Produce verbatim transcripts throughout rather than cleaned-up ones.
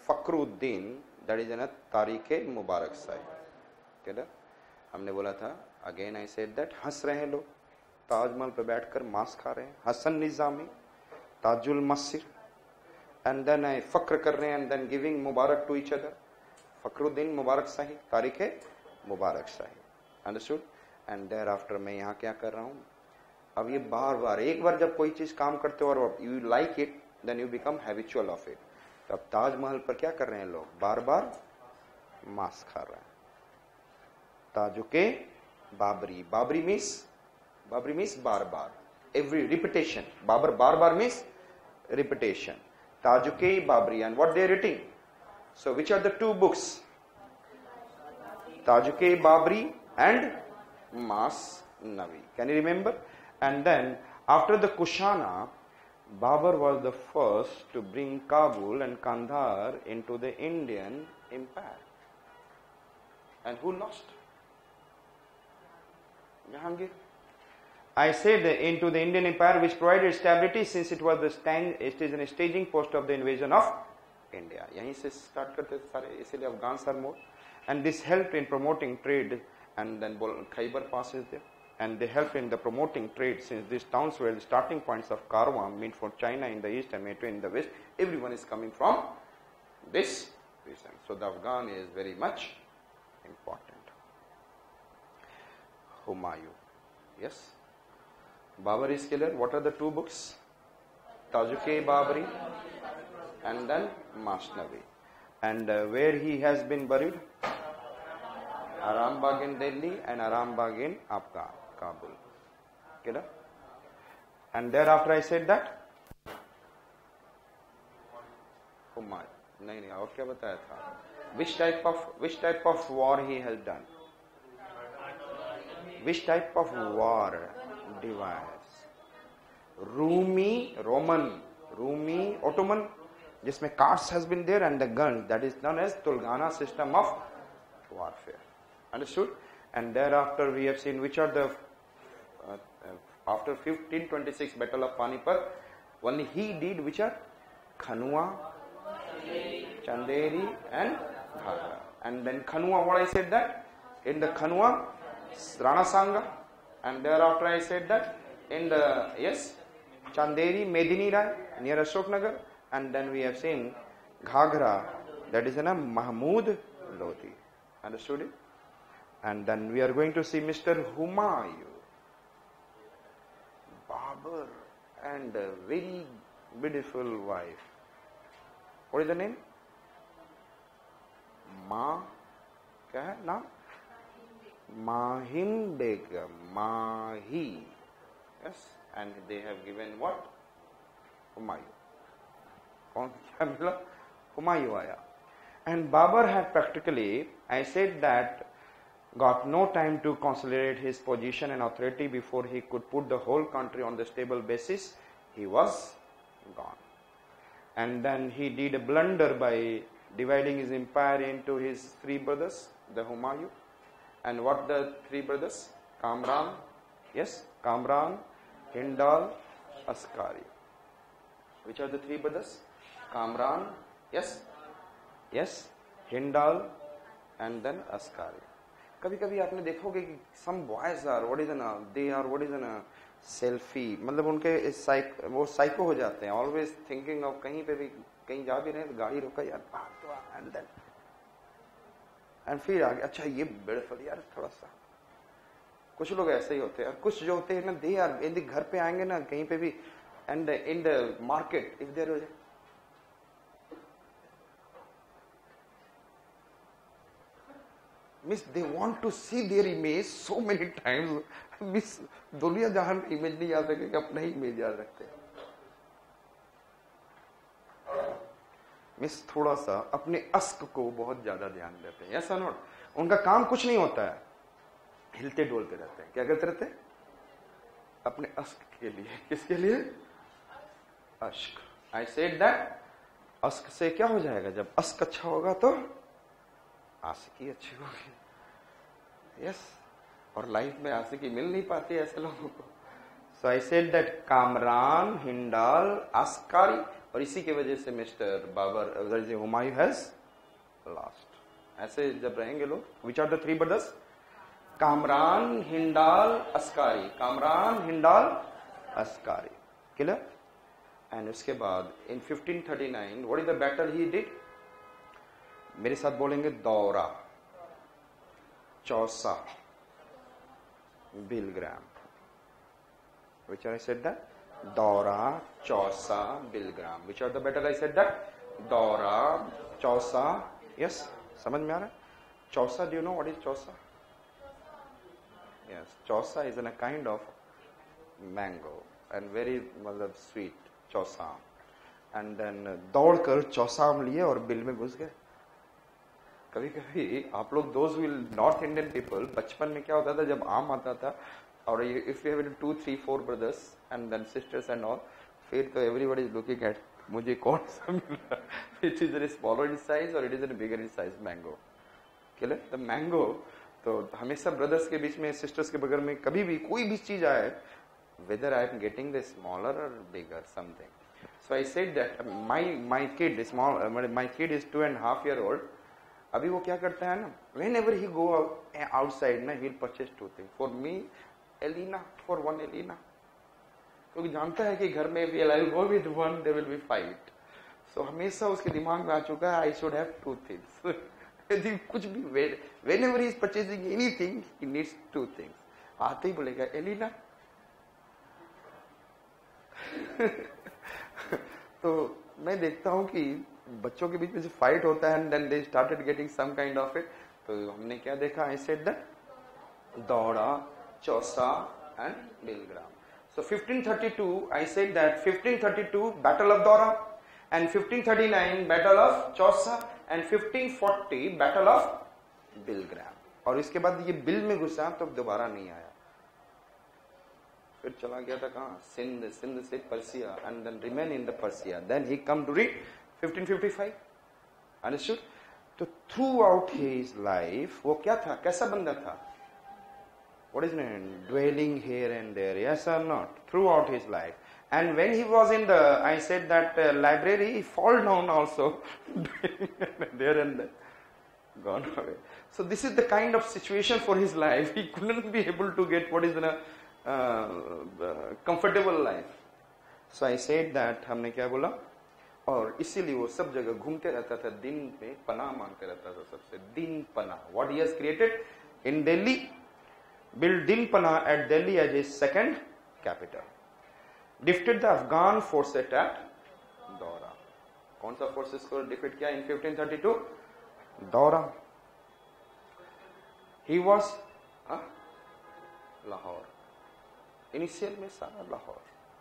Fakhruddin, that is an तारीख मुबारक शाही। क्या हमने बोला था, अगेन आई सेड दैट, हंस रहे हैं लोग ताजमहल पे बैठकर मांस खा रहे हैं, Hasan Nizami, Tajul Masir, and then I फक्र कर रहे हैं, एंड देन गिविंग मुबारक to each other. Fakhruddin Mubarak Shahi, Tarikh Mubarak Shahi, understood. And thereafter मैं यहाँ क्या कर रहा हूँ, अब ये बार बार, एक बार जब कोई चीज काम करते हो और you like it, then you become habitual of it. तो अब ताजमहल पर क्या कर रहे हैं लोग, बार बार मांस खा रहे हैं। ताजुके बाबरी, बाबरी मीन्स, बाबरी मीन्स बार बार, एवरी रिपीटेशन, बाबर बार बार means repetition. Tuzuke Baburi, and what they are reading, so which are the two books, Tuzuke Baburi and Masnavi. Can you remember? And then after the Kushana, Babur was the first to bring Kabul and Kandahar into the Indian Empire. And who lost? Jahangir. I said into the Indian Empire, which provided stability since it was the stand, it is a staging post of the invasion of India. यहीं से start करते सारे, इसीलिए Afghan सर मोड. And this helped in promoting trade. And then Khyber Pass is there, and they helped in the promoting trade since these towns were the starting points of caravan meant for China in the east and Metro in the west. Everyone is coming from this region, so the Afghan is very much important. Humayun, yes. Babur is killer. What are the two books? Tajuke Babri and then Masnavi. And uh, where he has been buried? Arambagh in Delhi and Arambagh in Afghan, Kabul. Okay, and thereafter I said that Humayun. नहीं नहीं और क्या बताया था? Which type of which type of war he has done? Which type of war device? Rumi, Roman, Rumi, Ottoman, जिसमें carts has been there and the guns, that is known as Tulgana system of warfare. Understood? And thereafter we have seen which are the uh, uh, after fifteen twenty-six battle of Panipat, only he did which are Khanua, Chanderi and Ghagra. And then Khanua, what I said that in the Khanua, Rana Sanga, and thereafter I said that in the yes Chanderi, Medini Rai near Ashoknagar, and then we have seen Ghagra, that is in a Mahmud Lodi. Understood it? And then we are going to see Mister Humayun, Babur, and a very beautiful wife. What is the name? Ma, क्या है नाम? Mahim Begum, Mahi. Yes, and they have given what? Humayun. कौन क्या मिला? Humayun आया. And Babur had practically, I said that, got no time to consolidate his position and authority before he could put the whole country on the stable basis. He was gone. And then he did a blunder by dividing his empire into his three brothers, the Humayun. And what the three brothers? Kamran, yes, Kamran, Hindal, Askari. Which are the three brothers? Kamran, yes, yes, Hindal, and then Askari. कभी कभी आपने देखोगे कि some boys are what is an they are what is an selfie, मतलब उनके साइक वो psycho हो जाते हैं, always thinking of कहीं पे भी कहीं जा भी रहे हैं तो गाड़ी रोका यार बाहर तो आ, and then and फिर आगे अच्छा ये beautiful यार थोड़ा सा, कुछ लोग ऐसे ही होते हैं और कुछ जो होते हैं ना they are यदि घर पे आएंगे ना कहीं पे भी and in the market if there is Miss, they want to see their image so many times. Miss, दुनिया जहां इमेज नहीं याद रखेगा अपना ही इमेज याद रखते हैं. मिस थोड़ा सा अपने अस्क को बहुत ज्यादा ध्यान देते हैं. ऐसा नोट उनका काम कुछ नहीं होता है, हिलते डोलते रहते हैं. क्या करते रहते हैं? अपने अस्क के लिए. किसके लिए? अश्क. आई सेड दैट अस्क से क्या हो जाएगा? जब अस्क अच्छा होगा तो आशिकी अच्छी होगी. यस, और लाइफ में आशिकी मिल नहीं पाती है ऐसे लोगों को. So I said that Kamran, Hindal, Askari, और इसी की वजह से mister Babur Humayun has lost. ऐसे जब रहेंगे लोग, which are the three brothers? Kamran, Hindal, Askari. Kamran, Hindal, Askari. Clear? And उसके बाद in fifteen thirty nine what is the battle he did? मेरे साथ बोलेंगे Daura, Chausa, Bilgram. Which are I said that? Daura, Chausa, Bilgram. Which are the battle I said that? Daura, Chausa. Yes, समझ में आ रहा है? Chausa, do you know what is Chausa? Yes, Chausa is an a kind of mango and very मतलब sweet Chausa. And then दौड़कर चौसा आम लिए और बिल में घुस गए। कभी कभी आप लोग those will north Indian people, बचपन में क्या होता था जब आम आता था और if you have two three four brothers and then sisters and all, फिर तो एवरीबॉडी इज लुकिंग एट मुझे कौन सा मिला, it is in smaller in size और it is in bigger in size mango. Clear? The mango तो हमेशा brothers के बीच में, सिस्टर्स के बगल में कभी भी कोई भी चीज आए, whether I am getting the smaller or bigger something. So I said that my my kid is small, uh, my kid is two and a half year old. अभी वो क्या करता है ना, whenever he go outside ना, he'll purchase two things. For me, Elena, for one Elena. क्योंकि जानता है कि घर में भी I will go with one, there will be fight. So हमेशा उसके दिमाग में आ चुका है I should have two things. यदि कुछ भी, whenever he is purchasing anything, he needs two things. आते ही बोलेगा एलिना। तो मैं देखता हूं कि बच्चों के बीच में जो फाइट होता है, and then they started getting some kind of it. तो हमने क्या देखा? I said that Daura, Chausa and Bilgram. So fifteen thirty two I said that fifteen thirty two battle of Daura, and fifteen thirty nine battle of Chausa, and fifteen forty battle of Bilgram. और इसके बाद ये bill में घुसा तो दोबारा नहीं आया, फिर चला गया था कहां? सिंध। सिंध से Persia, and then remain in the Persia. Then he come to read fifteen fifty five. Understood? तो थ्रू आउट हिज लाइफ वो क्या था? कैसा बंदा था? What is name? Dwelling here and there, yes और not? Throughout his life. And when he was in the, I said that library, he fall down also there and there, gone away. So this is the kind of situation for his life. He couldn't be able to get what is in a Uh, uh, comfortable life. So I said that हमने क्या बोला? और इसीलिए वो सब जगह घूमते रहता था, दिन पे पनाह मांगते रहता था सबसे। दिन पनाह, what he has created in Delhi, built Din Panah at Delhi as his second capital. Defeated the Afghan force at Dora. कौन सा forces को defeat किया in fifteen thirty two? Dora. He was uh, Lahore. Initial में सारा Lahore.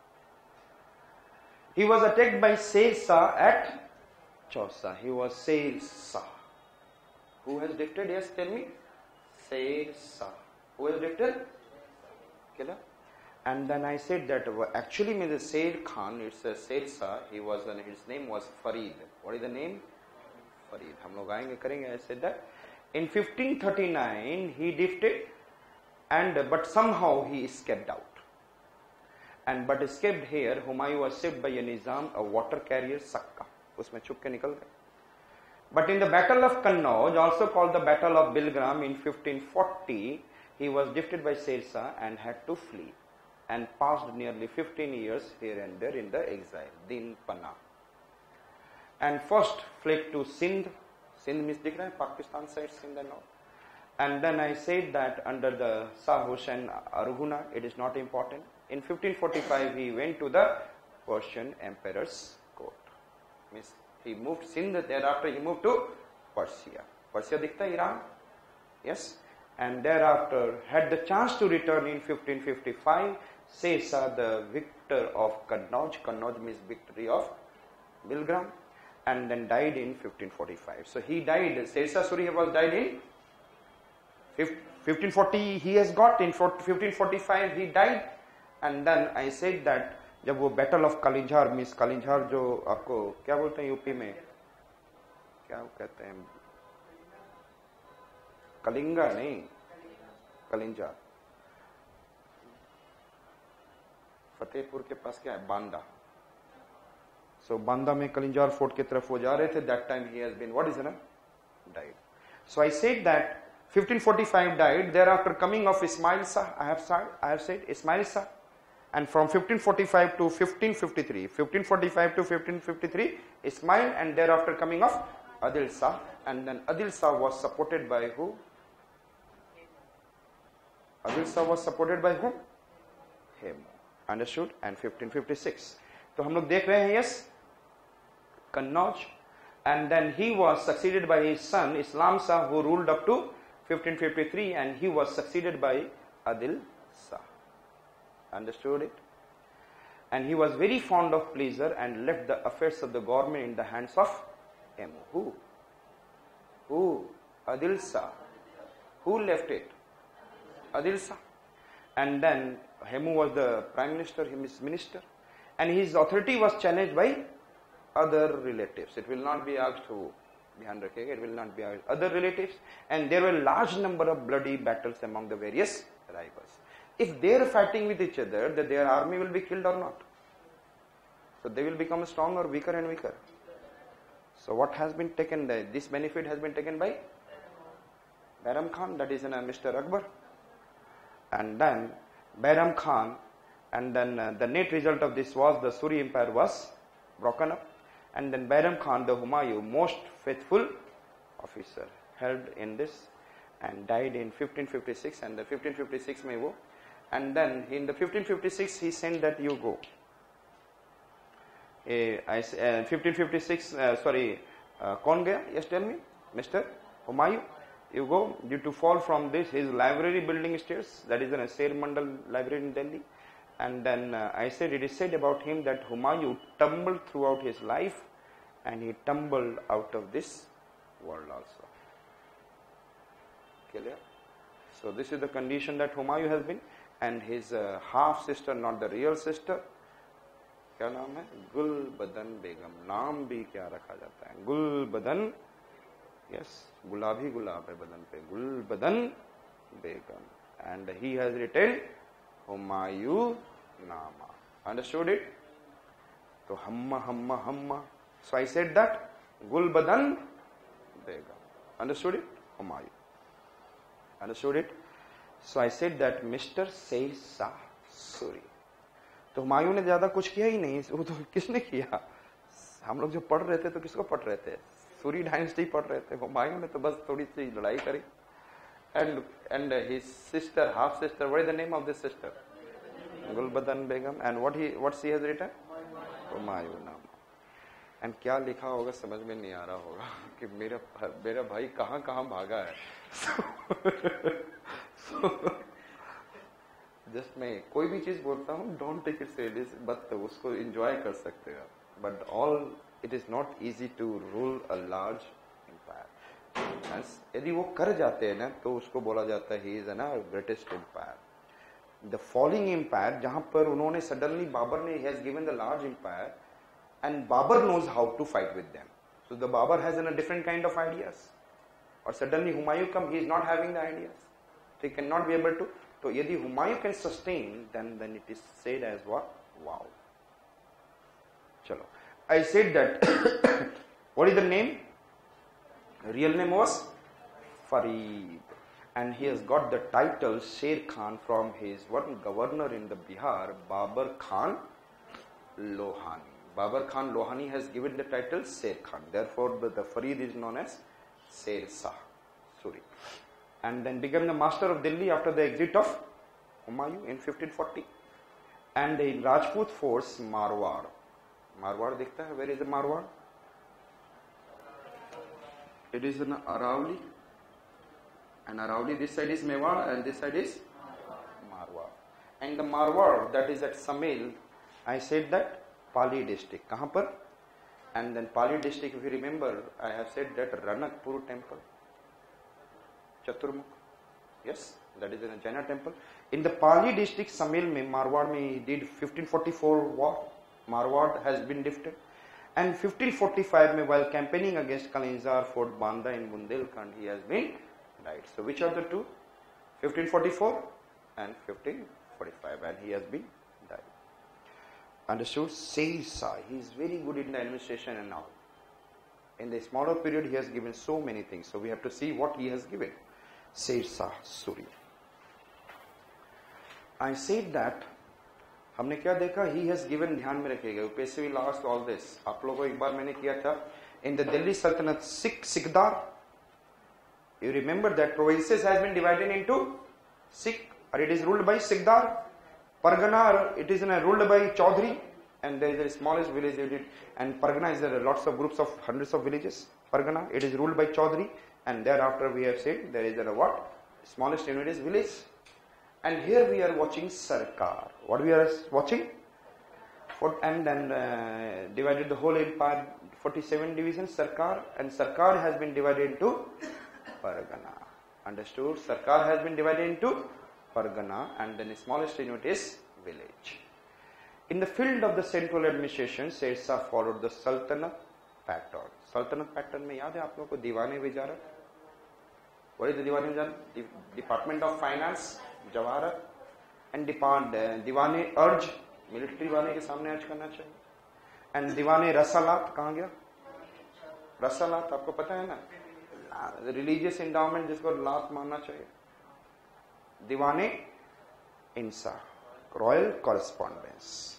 He was attacked by Sher Shah at Chausa. He was Sher Shah. Who has defeated? Yes, tell me. Sher Shah. Who has defeated? Killer. And then I said that actually, means the Sher Khan, it's a Sher Shah. He was, his name was Farid. What is the name? Farid. हम लोग आएंगे करेंगे। I said that in fifteen thirty nine he defeated, and but somehow he escaped out. And but escaped here, Humayun was saved by a Nizam, a water carrier Sakka. उसमें छुप के निकल गए। But in the Battle of Kannauj, also called the Battle of Bilgram in fifteen forty, he was defeated by Sher Shah and had to flee, and passed nearly fifteen years here and there in the exile, Din Panah. And first fled to Sindh. Sindh means दिख रहा है Pakistan side, Sindh and all. And then I said that under the Shah Hussain Arghuna, it is not important. In fifteen forty five, he went to the Persian emperor's court. Means he moved Sindh, thereafter he moved to Persia. Persia दिखता है Iran? Yes. And thereafter had the chance to return in fifteen fifty five, Sher Shah, the victor of Kannauj. Kannauj means victory of Bilgram. And then died in fifteen forty five. So he died, Sher Shah Suri was died in fifteen forty, he has got in fifteen forty five he died. And then I said that जब वो battle of Kalinjar, miss Kalinjar जो आपको क्या बोलते हैं UP में, क्या कहते हैं? कलिंगा नहीं, कलिंझार। फतेहपुर के पास क्या है? Banda. So Banda mein Kalinjar fort ki taraf wo ja rahe the, that time he has been, what is it, died. So I said that fifteen forty-five died, thereafter coming of Ismail Shah, I have said, I have said Ismail Shah, and from fifteen forty-five to fifteen fifty-three, fifteen forty-five to fifteen fifty-three, Ismail, and thereafter coming of Adil Shah, and then Adil Shah was supported by who? Adil Shah was supported by whom? Hemu. Understood? And fifteen fifty-six. तो हम लोग देख रहे हैं, yes, Kannauj, and then he was succeeded by his son Islam Shah, who ruled up to fifteen fifty-three, and he was succeeded by Adil Shah. Understood it? And he was very fond of pleasure and left the affairs of the government in the hands of Hemu. Who? Who? Adil Shah. Who left it? Adil Shah. And then Hemu was the prime minister, his minister, and his authority was challenged by other relatives. It will not be asked who. Dhyan rakhega, it will not be asked. Other relatives, and there were a large number of bloody battles among the various rivals. If they are fighting with each other, that their army will be killed or not. So they will become stronger, weaker and weaker. So what has been taken there? This benefit has been taken by Bairam Khan, that is uh, Mister Akbar. And then Bairam Khan, and then uh, the net result of this was the Suri Empire was broken up. And then Bairam Khan, the Humayun, most faithful officer, held in this and died in fifteen fifty-six, and the fifteen fifty-six mein wo. And then in the fifteen fifty-six he sent that you go. Uh, I, uh, fifteen fifty-six, uh, sorry, uh, kaun gaya? Yes, tell me, Mister Humayun. You go, due to fall from this, his library building stairs, that is in a Sher Mandal library in Delhi. And then uh, I said, it is said about him that Humayun tumbled throughout his life, and he tumbled out of this world also. Clear? So this is the condition that Humayun has been, and his uh, half sister, not the real sister, क्या नाम है? गुलबदन बेगम. नाम भी क्या रखा जाता है? Gulbadan. Yes, गुलाबी गुलाब है बदन पे. गुलबदन बेगम. And he has written Humayun Nama. Understood it? So Hamma Hamma Hamma. So I said that Gulbadan Begum. Understood it? Humayun. Understood it? So I said that Mister Sher Shah Suri. तो हुमायूं ने ज्यादा कुछ किया ही नहीं, वो तो किसने किया? हम लोग जो पढ़ रहे थे तो किसको पढ़ रहे थे? सूरी डायनेस्टी पढ़ रहे थे. हुमायूं ने तो बस थोड़ी सी लड़ाई करी. And and his sister, half sister, what is the name of this sister? Gulbadan Begum. And what he what she has written? Humayun Nama. And क्या लिखा होगा समझ में नहीं आ रहा होगा कि मेरा मेरा भाई कहाँ कहाँ भागा है. जस्ट मैं कोई भी चीज बोलता हूँ, don't take it serious, but उसको एंजॉय कर सकते हो. But all it is not easy to rule a large empire. यदि वो कर जाते हैं ना तो उसको बोला जाता है he is an greatest empire. The falling empire, जहां पर उन्होंने सडनली बाबर ने has given the large empire and Babar knows how to fight with them. So the Babar has an a different kind of ideas, और suddenly Humayun come, he is not having the ideas, he can not be able to. तो यदि Humayun can sustain, then then it is said as what? Wow. चलो, I said that what is the name? Real name was Farid, and he has got the title Sher Khan from his one governor in the Bihar, Babar Khan Lohani. Babar Khan Lohani has given the title Sher Khan. Therefore, the, the Farid is known as Sher Shah Suri, and then became the master of Delhi after the exit of Humayun in fifteen forty. And in Rajput force Marwar. Marwar दिखता है? Where is the Marwar? It is an Arauli, and Arauli, this side is Mewar and this side is Marwar. And the Marwar that is at Samel, I said that Pali district. कहाँ पर? And then Pali district, if you remember, I have said that Ranakpur temple, Chaturmukh. Yes, that is in a Jaina temple. In the Pali district, Samel में Marwar में he did fifteen forty-four war. Marwar has been lifted. And fifteen forty-five में while campaigning against Kalinjar Fort Banda in Bundelkhand, he has been died. So which are the two? fifteen forty-four and fifteen forty-five, and he has been died. Understood? Seirsha. He is very good in the administration and all. In the smaller period, he has given so many things. So we have to see what he has given. Seirsha Suri. I said that. हमने क्या देखा? He has given. ध्यान में रखिएगा. Upesi lost all this. आप लोगों को एक बार मैंने किया था. In the Delhi Sultanate, Sikh Sikhdar. You remember that provinces has been divided into Sikh, or it is ruled by Sikhdar. Pargana, it is ruled by Chaudhary, and there is the smallest village. And Pargana is there are lots of groups of hundreds of villages. Pargana, it is ruled by Chaudhary, and thereafter we have said there is a what? Smallest unit is village. And here we are watching Sarkar. What we are watching? For, and then uh, divided the whole empire, forty-seven divisions, Sarkar, and Sarkar has been divided into Pargana. Understood? Sarkar has been divided into Pargana, and then the smallest unit is village. In the field of the central administration, Seirsha followed the Sultanate pattern. Sultanate pattern में याद है आप लोगों को दीवाने विजारत? What is the दीवाने विजारत? Department of Finance, जवाहरत, and depart दीवाने अर्ज, मिलिट्री वाले के सामने अर्ज करना चाहिए. And दीवाने रसालात कहाँ गया? रसालात आपको पता है ना? Religious endowment जिसको लात मानना चाहिए. दीवाने इंसा, रॉयल कॉरेस्पॉन्डेंस.